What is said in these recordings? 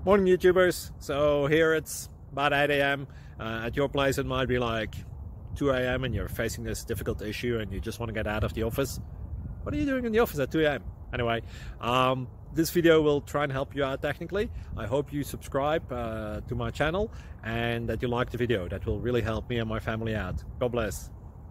Morning YouTubers. So here it's about 8 a.m. At your place it might be like 2 a.m. and you're facing this difficult issue and you just want to get out of the office. What are you doing in the office at 2 a.m.? Anyway, this video will try and help you out technically. I hope you subscribe to my channel and that you like the video. That will really help me and my family out. God bless.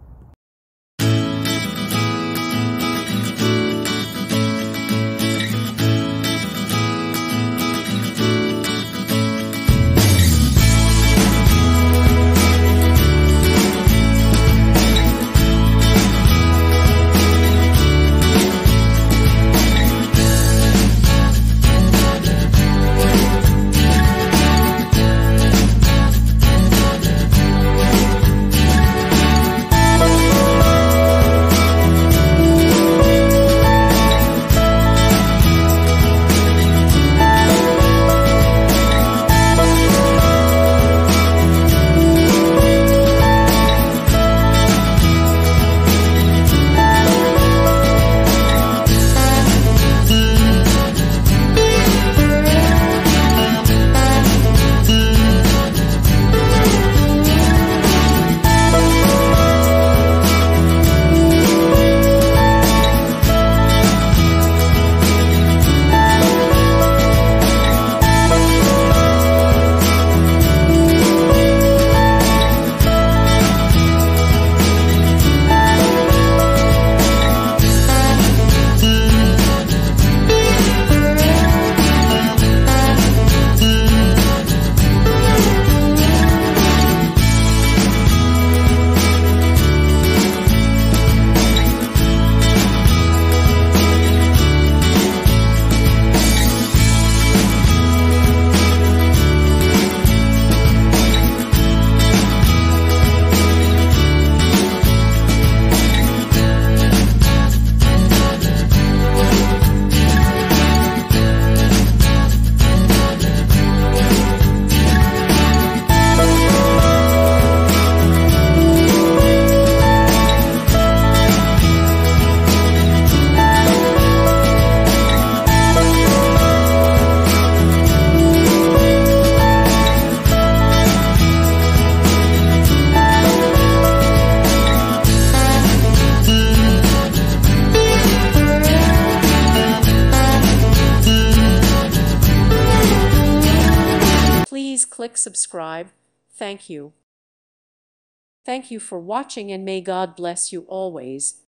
Please click subscribe. Thank you. Thank you for watching and may God bless you always.